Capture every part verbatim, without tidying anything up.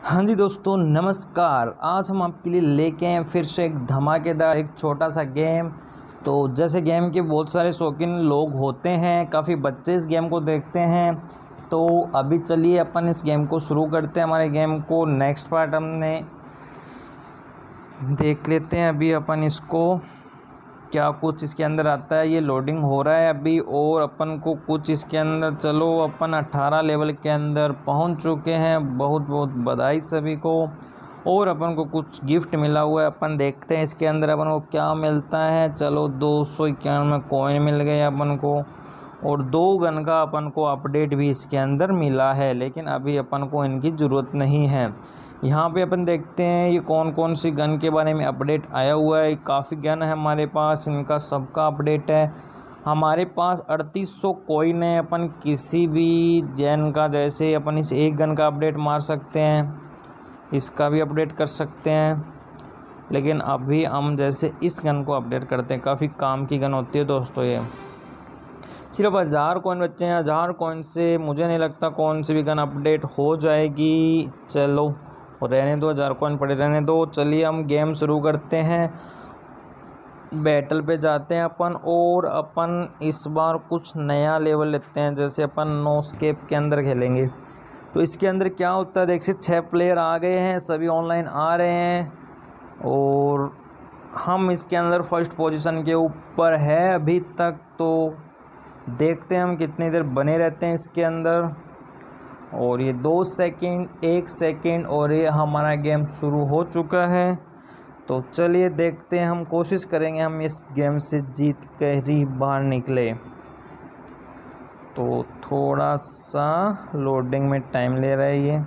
हाँ जी दोस्तों, नमस्कार। आज हम आपके लिए लेके आए फिर से एक धमाकेदार एक छोटा सा गेम। तो जैसे गेम के बहुत सारे शौकीन लोग होते हैं, काफ़ी बच्चे इस गेम को देखते हैं। तो अभी चलिए अपन इस गेम को शुरू करते हैं। हमारे गेम को नेक्स्ट पार्ट हमने देख लेते हैं। अभी अपन इसको क्या कुछ इसके अंदर आता है, ये लोडिंग हो रहा है अभी। और अपन को कुछ इसके अंदर, चलो अपन अठारह लेवल के अंदर पहुंच चुके हैं। बहुत बहुत बधाई सभी को। और अपन को कुछ गिफ्ट मिला हुआ है, अपन देखते हैं इसके अंदर अपन को क्या मिलता है। चलो दो सौ इक्यानवे कॉइन मिल गए अपन को, और दो गन का अपन को अपडेट भी इसके अंदर मिला है, लेकिन अभी अपन को इनकी ज़रूरत नहीं है। यहाँ पे अपन देखते हैं ये कौन कौन सी गन के बारे में अपडेट आया हुआ है। काफ़ी गन है हमारे पास, इनका सबका अपडेट है। हमारे पास अड़तीस सौ कॉइन है। अपन किसी भी जैन का, जैसे अपन इस एक गन का अपडेट मार सकते हैं, इसका भी अपडेट कर सकते हैं। लेकिन अभी हम जैसे इस गन को अपडेट करते हैं, काफ़ी काम की गन होती है दोस्तों। ये सिर्फ हज़ार कॉइन बच्चे हैं। हज़ार कॉइन से मुझे नहीं लगता कौन सी भी गन अपडेट हो जाएगी। चलो और रहने दो, हज़ार कॉइन पड़े रहने दो। चलिए हम गेम शुरू करते हैं। बैटल पे जाते हैं अपन, और अपन इस बार कुछ नया लेवल लेते हैं। जैसे अपन नोस्केप के अंदर खेलेंगे, तो इसके अंदर क्या होता है, देखिए छः प्लेयर आ गए हैं, सभी ऑनलाइन आ रहे हैं। और हम इसके अंदर फर्स्ट पोजीशन के ऊपर है अभी तक। तो देखते हैं हम कितनी देर बने रहते हैं इसके अंदर। और ये दो सेकंड, एक सेकंड, और ये हमारा गेम शुरू हो चुका है। तो चलिए देखते हैं, हम कोशिश करेंगे हम इस गेम से जीत कर ही बाहर निकले। तो थोड़ा सा लोडिंग में टाइम ले रहा है ये।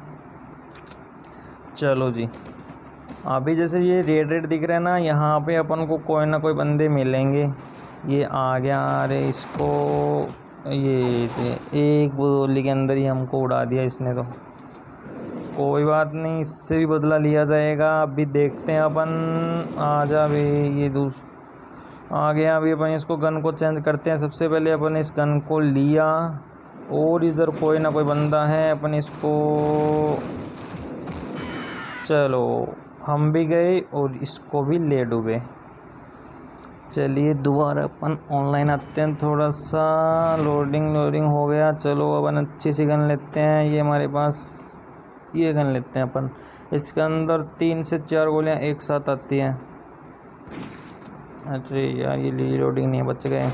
चलो जी, अभी जैसे ये रेड रेड दिख रहा है ना, यहाँ पे अपन को कोई ना कोई बंदे मिलेंगे। ये आ गया। अरे इसको, ये एक गोली के अंदर ही हमको उड़ा दिया इसने। तो कोई बात नहीं, इससे भी बदला लिया जाएगा। अभी देखते हैं अपन। आ जा भी, ये दूस आ गया। अभी अपन इसको गन को चेंज करते हैं। सबसे पहले अपन इस गन को लिया, और इधर कोई ना कोई बंदा है। अपन इसको, चलो हम भी गए और इसको भी ले डूबे। चलिए दोबारा अपन ऑनलाइन आते हैं। थोड़ा सा लोडिंग लोडिंग हो गया। चलो अपन अच्छी सी गन लेते हैं। ये हमारे पास ये गन लेते हैं अपन। इसके अंदर तीन से चार गोलियां एक साथ आती हैं। अरे यार, ये ली लोडिंग नहीं है, बच गए।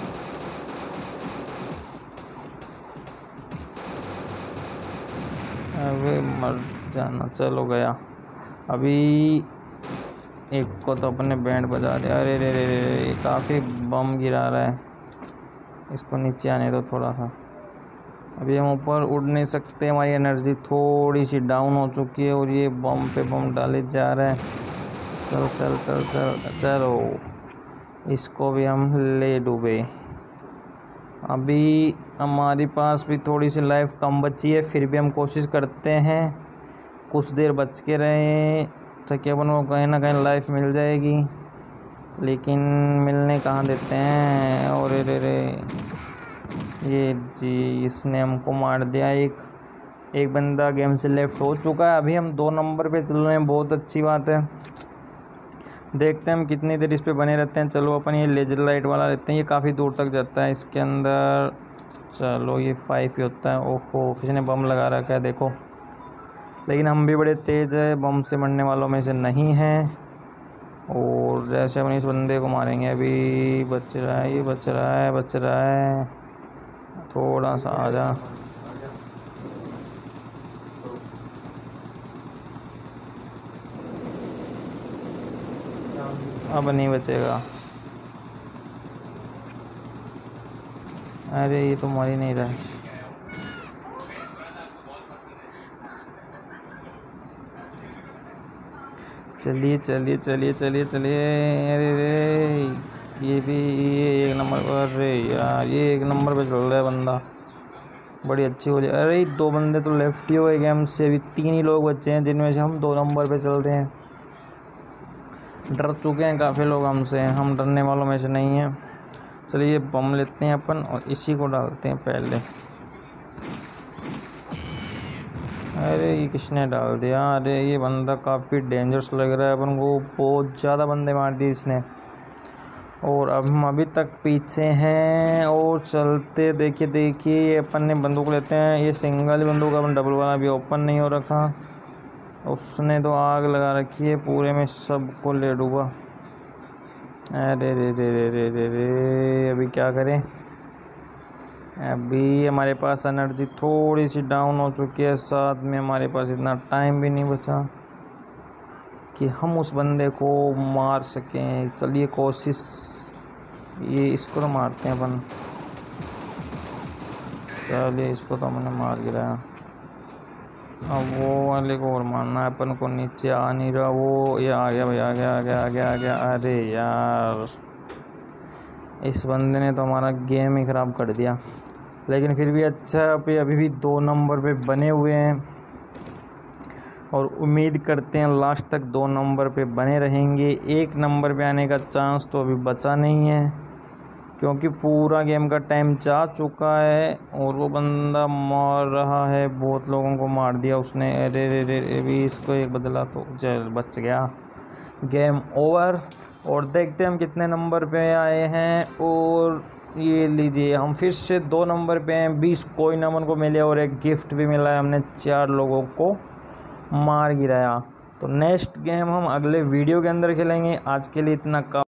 अबे मर जाना। चलो गया। अभी एक को तो अपने बैंड बजा दिया। अरे रे रे रे, काफ़ी बम गिरा रहा है। इसको नीचे आने दो थोड़ा सा। अभी हम ऊपर उड़ नहीं सकते, हमारी एनर्जी थोड़ी सी डाउन हो चुकी है। और ये बम पे बम डाले जा रहा है। चल चल चल चल चलो, इसको भी हम ले डूबे। अभी हमारे पास भी थोड़ी सी लाइफ कम बची है, फिर भी हम कोशिश करते हैं कुछ देर बच के रहे, ताकि अपन को कहीं ना कहीं लाइफ मिल जाएगी। लेकिन मिलने कहाँ देते हैं। और रे रे, ये जी, इसने हमको मार दिया। एक एक बंदा गेम से लेफ्ट हो चुका है। अभी हम दो नंबर पे चल रहे हैं, बहुत अच्छी बात है। देखते हैं हम कितनी देर इस पे बने रहते हैं। चलो अपन ये लेजर लाइट वाला लेते हैं, ये काफ़ी दूर तक जाता है इसके अंदर। चलो ये फाइव ही होता है। ओहो, किसी ने बम लगा रखा है देखो। लेकिन हम भी बड़े तेज़ है, बम से मरने वालों में से नहीं हैं। और जैसे अपन इस बंदे को मारेंगे, अभी बच रहा है, ये बच रहा है, बच रहा है। थोड़ा सा आ जा। अब नहीं बचेगा। अरे ये तो मर ही नहीं रहा है। चलिए चलिए चलिए चलिए चलिए। अरे रे, ये भी ये एक नंबर पर। अरे यार, ये एक नंबर पे चल रहा है बंदा, बड़ी अच्छी हो रही है। अरे दो बंदे तो लेफ्ट ही हो गए गेम से। अभी तीन ही लोग बचे हैं, जिनमें से हम दो नंबर पे चल रहे हैं। डर चुके हैं काफ़ी लोग हमसे, हम डरने वालों में से नहीं हैं। चलिए बम लेते हैं अपन, और इसी को डालते हैं पहले। अरे ये किसने डाल दिया? अरे ये बंदा काफ़ी डेंजरस लग रहा है अपन को, बहुत ज़्यादा बंदे मार दिए इसने। और अब हम अभी तक पीछे हैं और चलते, देखिए देखिए ये अपन ने बंदूक लेते हैं, ये सिंगल बंदूक, अपन डबल वाला भी ओपन नहीं हो रखा। उसने तो आग लगा रखी है पूरे में, सबको ले डूबा। अरे रे रे रे रे रे रे अभी क्या करें? अभी हमारे पास एनर्जी थोड़ी सी डाउन हो चुकी है, साथ में हमारे पास इतना टाइम भी नहीं बचा कि हम उस बंदे को मार सकें। चलिए कोशिश, ये इसको तो मारते हैं अपन। चलिए इसको तो हमने मार गिराया, अब वो वाले को और मारना है अपन को। नीचे आ नहीं रहा वो, ये आ गया भाई, आ गया आ गया आ गया आ गया। अरे यार इस बंदे ने तो हमारा गेम ही ख़राब कर दिया। लेकिन फिर भी अच्छा पे अभी भी दो नंबर पे बने हुए हैं और उम्मीद करते हैं लास्ट तक दो नंबर पे बने रहेंगे। एक नंबर पे आने का चांस तो अभी बचा नहीं है, क्योंकि पूरा गेम का टाइम जा चुका है और वो बंदा मार रहा है, बहुत लोगों को मार दिया उसने। अरे रे रे रे भी इसको एक बदला तो चल बच गया। Game over. और देखते हैं हम कितने नंबर पे आए हैं। और ये लीजिए हम फिर से दो नंबर पे हैं, बीस कोइन हमन को मिले और एक गिफ्ट भी मिला है। हमने चार लोगों को मार गिराया। तो नेक्स्ट गेम हम अगले वीडियो के अंदर खेलेंगे। आज के लिए इतना का